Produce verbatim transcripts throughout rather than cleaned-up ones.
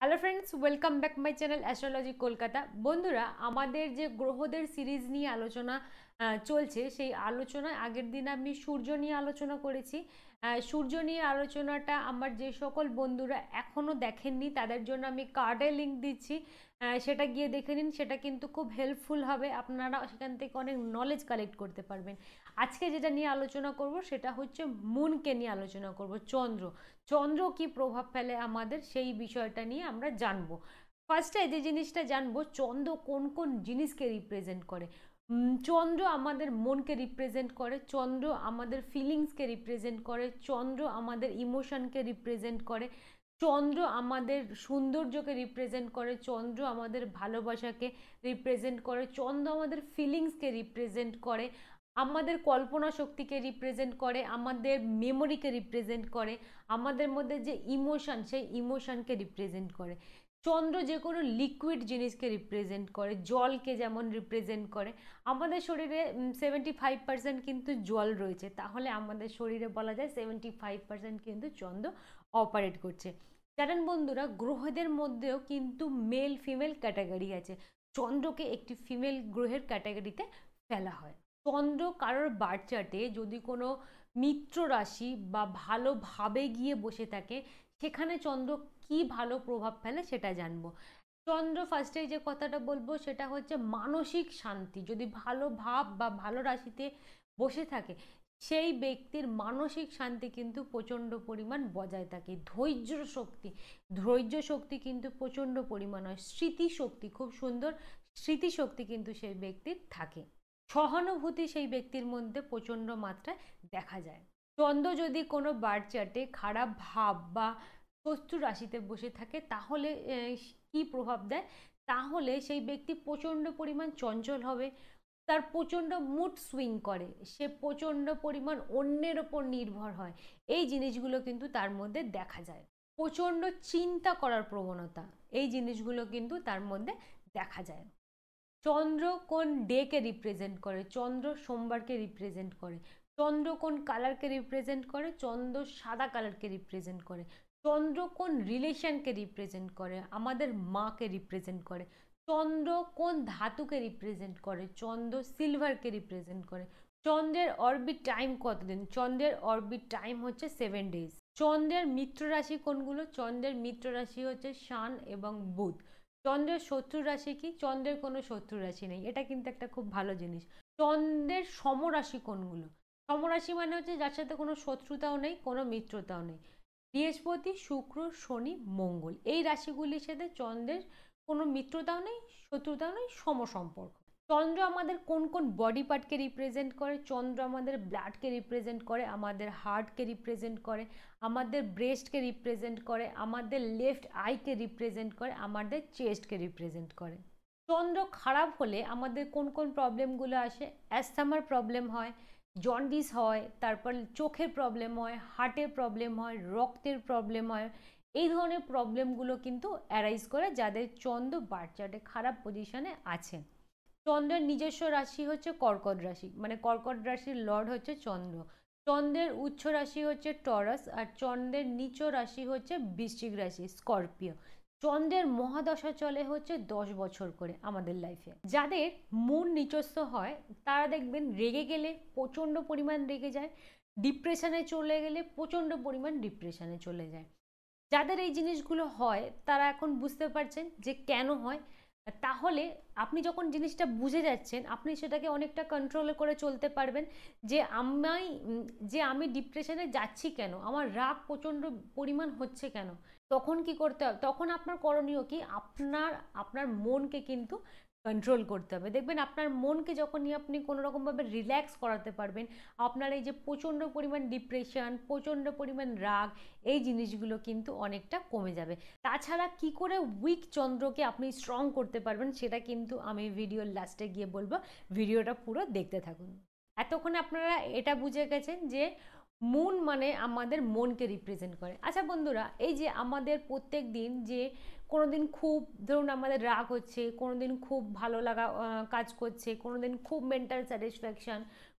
Hello friends, welcome back my channel astrology Kolkata. বন্ধুরা, আমাদের যে গ্রহদের সিরিজ নিয়ে আলোচনা চলছে, সেই আলোচনায় আগের দিন আমি সূর্য নিয়ে আলোচনা করেছি। সূর্য নিয়ে আলোচনাটা আমার যে সকল বন্ধুরা এখনও দেখেননি তাদের জন্য আমি কার্ডে লিঙ্ক দিচ্ছি, সেটা গিয়ে দেখে নিন। সেটা কিন্তু খুব হেল্পফুল হবে, আপনারা সেখান থেকে অনেক নলেজ কালেক্ট করতে পারবেন। আজকে যেটা নিয়ে আলোচনা করব সেটা হচ্ছে মুনকে নিয়ে আলোচনা করব। চন্দ্র চন্দ্র কি প্রভাব ফেলে আমাদের, সেই বিষয়টা নিয়ে আমরা জানবো। ফার্স্টে যে জিনিসটা জানবো, চন্দ্র কোন কোন জিনিসকে রিপ্রেজেন্ট করে। চন্দ্র আমাদের মনকে রিপ্রেজেন্ট করে, চন্দ্র আমাদের ফিলিংসকে রিপ্রেজেন্ট করে, চন্দ্র আমাদের ইমোশনকে রিপ্রেজেন্ট করে, চন্দ্র আমাদের সৌন্দর্যকে রিপ্রেজেন্ট করে, চন্দ্র আমাদের ভালোবাসাকে রিপ্রেজেন্ট করে, চন্দ্র আমাদের ফিলিংসকে রিপ্রেজেন্ট করে, আমাদের কল্পনা শক্তিকে রিপ্রেজেন্ট করে, আমাদের মেমোরিকে রিপ্রেজেন্ট করে, আমাদের মধ্যে যে ইমোশন সেই ইমোশনকে রিপ্রেজেন্ট করে। চন্দ্র যে কোনো লিকুইড জিনিসকে রিপ্রেজেন্ট করে, জলকে যেমন রিপ্রেজেন্ট করে। আমাদের শরীরে সেভেন্টি ফাইভ পার্সেন্ট কিন্তু জল রয়েছে, তাহলে আমাদের শরীরে বলা যায় সেভেন্টি ফাইভ পার্সেন্ট কিন্তু চন্দ্র অপারেট করছে। জানেন বন্ধুরা, গ্রহদের মধ্যেও কিন্তু মেল ফিমেল ক্যাটাগরি আছে। চন্দ্রকে একটি ফিমেল গ্রহের ক্যাটাগরিতে ফেলা হয়। চন্দ্র কারোর বার্থ চার্টে যদি কোনো মিত্র রাশি বা ভালোভাবে গিয়ে বসে থাকে, সেখানে চন্দ্র কি ভালো প্রভাব ফেলে সেটা জানবো। চন্দ্র ফার্স্টে যে কথাটা বলবো সেটা হচ্ছে মানসিক শান্তি। যদি ভালো ভাব বা ভালো রাশিতে বসে থাকে, সেই ব্যক্তির মানসিক শান্তি কিন্তু প্রচণ্ড পরিমাণ বজায় থাকে। ধৈর্য শক্তি ধৈর্য শক্তি কিন্তু প্রচণ্ড পরিমাণ হয়। স্মৃতিশক্তি, খুব সুন্দর স্মৃতিশক্তি কিন্তু সেই ব্যক্তির থাকে। সহানুভূতি সেই ব্যক্তির মধ্যে প্রচণ্ড মাত্রায় দেখা যায়। চন্দ্র যদি কোনো বার্থ চার্টে খারাপ ভাব বা শত্রু রাশিতে বসে থাকে, তাহলে কি প্রভাব দেয়? তাহলে সেই ব্যক্তি প্রচণ্ড পরিমাণ চঞ্চল হবে, তার প্রচণ্ড মুড সুইং করে, সে প্রচণ্ড পরিমাণ অন্যের ওপর নির্ভর হয়। এই জিনিসগুলো কিন্তু তার মধ্যে দেখা যায়। প্রচণ্ড চিন্তা করার প্রবণতা, এই জিনিসগুলো কিন্তু তার মধ্যে দেখা যায়। চন্দ্র কোন ডেকে রিপ্রেজেন্ট করে? চন্দ্র সোমবারকে রিপ্রেজেন্ট করে। চন্দ্র কোন কালারকে রিপ্রেজেন্ট করে? চন্দ্র সাদা কালারকে রিপ্রেজেন্ট করে। চন্দ্র কোন রিলেশনকে রিপ্রেজেন্ট করে? আমাদের মাকে রিপ্রেজেন্ট করে। চন্দ্র কোন ধাতুকে রিপ্রেজেন্ট করে? চন্দ্র সিলভারকে রিপ্রেজেন্ট করে। চন্দ্রের অরবিট টাইম কতদিন? চন্দ্রের অরবিট টাইম হচ্ছে সেভেন ডেজ। চন্দ্রের মিত্র রাশি কোনগুলো? চন্দ্রের মিত্র রাশি হচ্ছে শান এবং বুধ। চন্দ্রের শত্রু রাশি কি? চন্দ্রের কোনো শত্রু রাশি নেই, এটা কিন্তু একটা খুব ভালো জিনিস। চন্দ্রের সমরাশি কোনগুলো? সমরাশি মানে হচ্ছে যার সাথে কোনো শত্রুতাও নেই, কোনো মিত্রতাও নেই। বৃহস্পতি, শুক্র, শনি, মঙ্গল, এই রাশিগুলির সাথে চন্দ্রের কোনো মিত্রতাও নেই, শত্রুতাও নেই, সমসম্পর্ক। চন্দ্র আমাদের কোন কোন বডি পার্টকে রিপ্রেজেন্ট করে? চন্দ্র আমাদের ব্লাডকে রিপ্রেজেন্ট করে, আমাদের হার্টকে রিপ্রেজেন্ট করে, আমাদের ব্রেস্টকে রিপ্রেজেন্ট করে, আমাদের লেফট আইকে রিপ্রেজেন্ট করে, আমাদের চেস্টকে রিপ্রেজেন্ট করে। চন্দ্র খারাপ হলে আমাদের কোন কোন প্রবলেমগুলো আসে? অ্যাस्थমার প্রবলেম হয়, জন্ডিস হয়, তারপর চোখের প্রবলেম হয়, হার্টের প্রবলেম হয়, রক্তের প্রবলেম হয়। এই ধরনের প্রবলেমগুলো কিন্তু অ্যারাইজ করে যাদের চন্দ্র বার্থ চার্টে খারাপ পজিশনে আছে। চন্দ্রের নিজস্ব রাশি হচ্ছে কর্কট রাশি, মানে কর্কট রাশির লর্ড হচ্ছে চন্দ্র। চন্দ্রের উচ্চ রাশি হচ্ছে টরাস, আর চন্দ্রের নিচ রাশি হচ্ছে বৃশ্চিক রাশি, স্করপিও। চন্দ্রের মহাদশা চলে হচ্ছে দশ বছর করে আমাদের লাইফে। যাদের মুন নিচস্থ হয় তারা দেখবেন রেগে গেলে প্রচণ্ড পরিমাণ রেগে যায়, ডিপ্রেশনে চলে গেলে প্রচণ্ড পরিমাণ ডিপ্রেশনে চলে যায়। যাদের এই জিনিসগুলো হয় তারা এখন বুঝতে পারছেন যে কেন হয়। তাহলে আপনি যখন জিনিসটা বুঝে যাচ্ছেন, আপনি সেটাকে অনেকটা কন্ট্রোল করে চলতে পারবেন যে আমি যে আমি ডিপ্রেশনে যাচ্ছি কেন, আমার রাগ প্রচণ্ড পরিমাণ হচ্ছে কেন। তখন কি করতে হবে? তখন আপনার করণীয় কি? আপনার আপনার মনকে কিন্তু কন্ট্রোল করতে হবে। দেখবেন আপনার মনকে যখনই আপনি কোনো রকমভাবে রিল্যাক্স করাতে পারবেন, আপনার এই যে প্রচণ্ড পরিমাণ ডিপ্রেশন, প্রচণ্ড পরিমাণ রাগ, এই জিনিসগুলো কিন্তু অনেকটা কমে যাবে। তাছাড়া কি করে উইক চন্দ্রকে আপনি স্ট্রং করতে পারবেন সেটা কিন্তু আমি ভিডিওর লাস্টে গিয়ে বলবো, ভিডিওটা পুরো দেখতে থাকুন। এতক্ষণে আপনারা এটা বুঝে গেছেন যে মুন মানে আমাদের মনকে রিপ্রেজেন্ট করে। আচ্ছা বন্ধুরা, এই যে আমাদের প্রত্যেক দিন যে কোনো দিন খুব ধরুন আমাদের রাগ হচ্ছে, কোনো দিন খুব ভালো লাগা কাজ করছে, কোনো দিন খুব মেন্টাল স্যাটিসফ্যাকশান,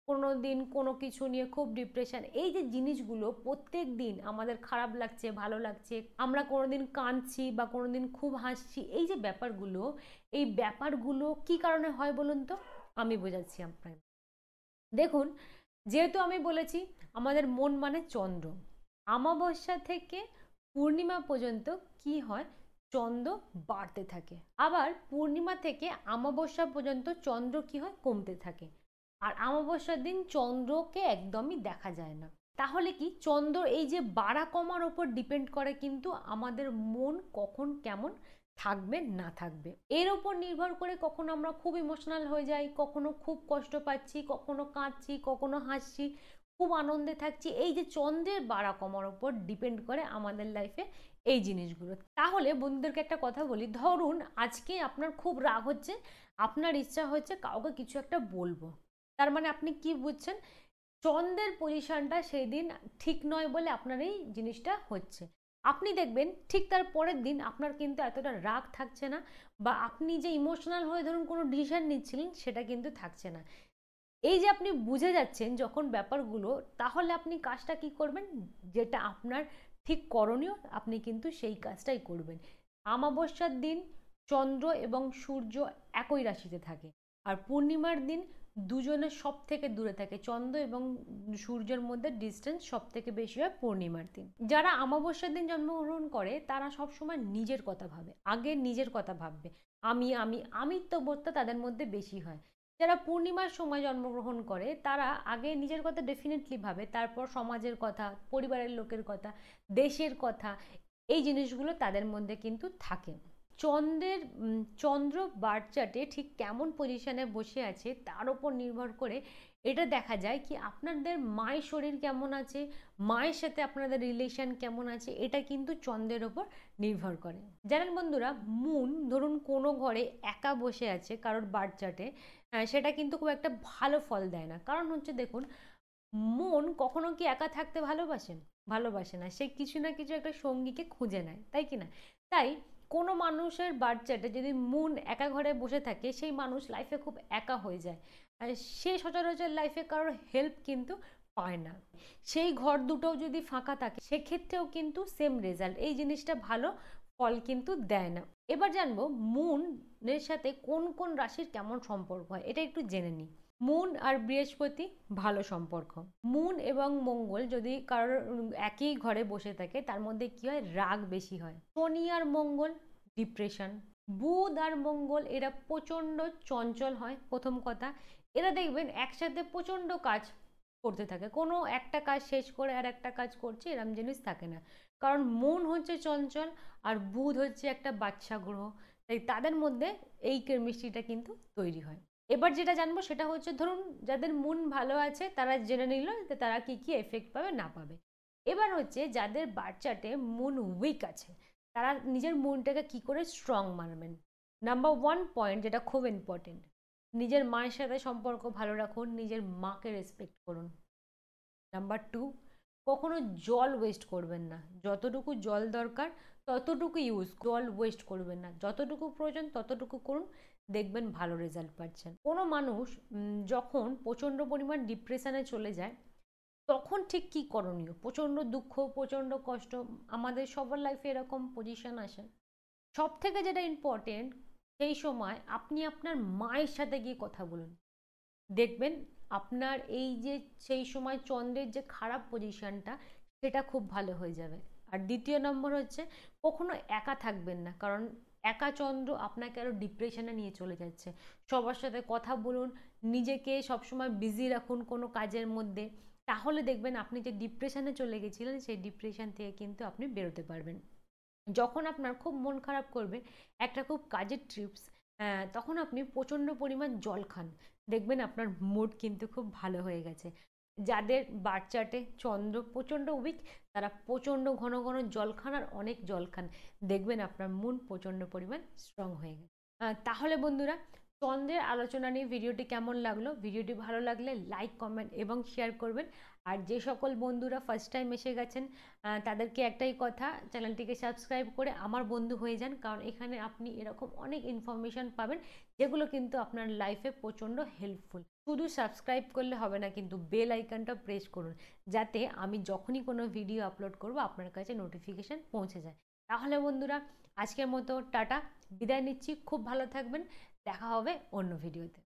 কোনো দিন কোনো কিছু নিয়ে খুব ডিপ্রেশন, এই যে জিনিসগুলো প্রত্যেক দিন আমাদের খারাপ লাগছে, ভালো লাগছে, আমরা কোনোদিন কাঁদছি বা কোনোদিন খুব হাসছি, এই যে ব্যাপারগুলো, এই ব্যাপারগুলো কি কারণে হয় বলুন তো? আমি বোঝাচ্ছি আপনাকে। দেখুন, যেহেতু আমি বলেছি আমাদের মন মানে চন্দ্র, অমাবস্যা থেকে পূর্ণিমা পর্যন্ত কি হয়, চন্দ্র বাড়তে থাকে, আবার পূর্ণিমা থেকে অমাবস্যা পর্যন্ত চন্দ্র কি হয়, কমতে থাকে। আর অমাবস্যার দিন চন্দ্রকে একদমই দেখা যায় না। তাহলে কি চন্দ্র এই যে বাড়া কমার ওপর ডিপেন্ড করে কিন্তু আমাদের মন কখন কেমন থাকবে না থাকবে, এর ওপর নির্ভর করে কখনো আমরা খুব ইমোশনাল হয়ে যাই, কখনো খুব কষ্ট পাচ্ছি, কখনো কাঁদছি, কখনো হাসছি, খুব আনন্দে থাকছি। এই যে চন্দ্রের বাড়া কমার ওপর ডিপেন্ড করে আমাদের লাইফে এই জিনিসগুলো। তাহলে বন্ধুদেরকে একটা কথা বলি, ধরুন আজকে আপনার খুব রাগ হচ্ছে, আপনার ইচ্ছা হচ্ছে কাউকে কিছু একটা বলবো, তার মানে আপনি কি বুঝছেন, চন্দ্রের পজিশনটা সেই দিন ঠিক নয় বলে আপনার এই জিনিসটা হচ্ছে। আপনি দেখবেন ঠিক তার পরের দিন আপনার কিন্তু এতটা রাগ থাকছে না, বা আপনি যে ইমোশনাল হয়ে ধরুন কোনো ডিসিশন নিচ্ছিলেন সেটা কিন্তু থাকছে না। এই যে আপনি বুঝে যাচ্ছেন যখন ব্যাপারগুলো, তাহলে আপনি কাজটা কি করবেন, যেটা আপনার ঠিক করণীয় আপনি কিন্তু সেই কাজটাই করবেন। অমাবস্যার দিন চন্দ্র এবং সূর্য একই রাশিতে থাকে, আর পূর্ণিমার দিন দুজনের সব থেকে দূরে থাকে, চন্দ্র এবং সূর্যের মধ্যে ডিস্টেন্স সব থেকে বেশি হয় পূর্ণিমার দিন। যারা অমাবস্যার দিন জন্মগ্রহণ করে তারা সবসময় নিজের কথা ভাবে, আগে নিজের কথা ভাববে, আমি আমি আমিত্ববোধটা তাদের মধ্যে বেশি হয়। যারা পূর্ণিমার সময় জন্মগ্রহণ করে তারা আগে নিজের কথা ডেফিনেটলি ভাবে, তারপর সমাজের কথা, পরিবারের লোকের কথা, দেশের কথা, এই জিনিসগুলো তাদের মধ্যে কিন্তু থাকে। চন্দ্রের চন্দ্র বার্থ চার্টে ঠিক কেমন পজিশনে বসে আছে তার উপর নির্ভর করে এটা দেখা যায় কি আপনাদের মায়ের শরীর কেমন আছে, মায়ের সাথে আপনাদের রিলেশন কেমন আছে, এটা কিন্তু চন্দ্রের ওপর নির্ভর করে। জানেন বন্ধুরা, মুন ধরুন কোনো ঘরে একা বসে আছে কারোর বার্থ চার্টে, সেটা কিন্তু খুব একটা ভালো ফল দেয় না। কারণ হচ্ছে দেখুন, মন কখনো কি একা থাকতে ভালোবাসেন? ভালোবাসে না, সে কিছু না কিছু একটা সঙ্গীকে খুঁজে নেয়, তাই কি না? তাই কোনো মানুষের বার্থ চার্টে যদি মুন একা ঘরে বসে থাকে, সেই মানুষ লাইফে খুব একা হয়ে যায়, আর সে সচরাচর লাইফে কারোর হেল্প কিন্তু পায় না। সেই ঘর দুটোও যদি ফাঁকা থাকে সেক্ষেত্রেও কিন্তু সেম রেজাল্ট, এই জিনিসটা ভালো ফল কিন্তু দেয় না। এবার জানবো মুনের সাথে কোন কোন রাশির কেমন সম্পর্ক হয়, এটা একটু জেনে নিই। মুন আর বৃহস্পতি ভালো সম্পর্ক। মুন এবং মঙ্গল যদি কারোর একই ঘরে বসে থাকে তার মধ্যে কি হয়, রাগ বেশি হয়। শনি আর মঙ্গল ডিপ্রেশন। বুধ আর মঙ্গল এরা প্রচণ্ড চঞ্চল হয়, প্রথম কথা। এরা দেখবেন একসাথে প্রচণ্ড কাজ করতে থাকে, কোনো একটা কাজ শেষ করে আর একটা কাজ করছে এরম জিনিস থাকে না, কারণ মন হচ্ছে চঞ্চল আর বুধ হচ্ছে একটা বাচ্চা গ্রহ, তাই তাদের মধ্যে এই কেমিস্ট্রিটা কিন্তু তৈরি হয়। এবার যেটা জানবো সেটা হচ্ছে, ধরুন যাদের মন ভালো আছে তারা জেনে নিল যে তারা কি কি এফেক্ট পাবে না পাবে। এবার হচ্ছে যাদের বার্থ চার্টে মুন উইক আছে তারা নিজের মনটাকে কি করে স্ট্রং মানবেন। নাম্বার ওয়ান পয়েন্ট যেটা খুব ইম্পর্টেন্ট, নিজের মায়ের সাথে সম্পর্ক ভালো রাখুন, নিজের মাকে রেসপেক্ট করুন। নাম্বার টু, কখনো জল ওয়েস্ট করবেন না, যতটুকু জল দরকার ততটুকু ইউজ, জল ওয়েস্ট করবেন না, যতটুকু প্রয়োজন ততটুকু করুন, দেখবেন ভালো রেজাল্ট পাচ্ছেন। কোনো মানুষ যখন প্রচণ্ড পরিমাণ ডিপ্রেশনে চলে যায় তখন ঠিক কী করণীয়, প্রচণ্ড দুঃখ, প্রচণ্ড কষ্ট, আমাদের সবার লাইফে এরকম পজিশন আসে। সব থেকে যেটা ইম্পর্টেন্ট, সেই সময় আপনি আপনার মায়ের সাথে গিয়ে কথা বলুন, দেখবেন আপনার এই যে সেই সময় চন্দ্রের যে খারাপ পজিশনটা সেটা খুব ভালো হয়ে যাবে। আর দ্বিতীয় নম্বর হচ্ছে, কখনো একা থাকবেন না, কারণ একা চন্দ্র আপনাকে আরও ডিপ্রেশনে নিয়ে চলে যাচ্ছে। সবার সাথে কথা বলুন, নিজেকে সবসময় বিজি রাখুন কোনো কাজের মধ্যে, তাহলে দেখবেন আপনি যে ডিপ্রেশনে চলে গেছিলেন সেই ডিপ্রেশন থেকে কিন্তু আপনি বেরোতে পারবেন। যখন আপনার খুব মন খারাপ করবে, একটা খুব কাজের ট্রিপস, তখন আপনি প্রচণ্ড পরিমাণ জল খান, দেখবেন আপনার মুড কিন্তু খুব ভালো হয়ে গেছে। যাদের বার্থ চার্টে চন্দ্র প্রচণ্ড উইক তারা প্রচণ্ড ঘন ঘন জল খান আর অনেক জল খান, দেখবেন আপনার মন প্রচণ্ড পরিমাণ স্ট্রং হয়ে গেছে। তাহলে বন্ধুরা, চন্দ্রের আলোচনা নিয়ে ভিডিওটি কেমন লাগলো, ভিডিওটি ভালো লাগলে লাইক কমেন্ট এবং শেয়ার করবেন। আর যে সকল বন্ধুরা ফার্স্ট টাইম এসে গেছেন তাদেরকে একটাই কথা, চ্যানেলটিকে সাবস্ক্রাইব করে আমার বন্ধু হয়ে যান, কারণ এখানে আপনি এরকম অনেক ইনফরমেশান পাবেন যেগুলো কিন্তু আপনার লাইফে প্রচণ্ড হেল্পফুল। শুধু সাবস্ক্রাইব করলে হবে না, কিন্তু বেল আইকনটা প্রেস করুন, যাতে আমি যখনই কোনো ভিডিও আপলোড করব আপনার কাছে নোটিফিকেশান পৌঁছে যায়। তাহলে বন্ধুরা আজকের মতো টাটা, বিদায় নিচ্ছি, খুব ভালো থাকবেন, দেখা হবে অন্য ভিডিওতে।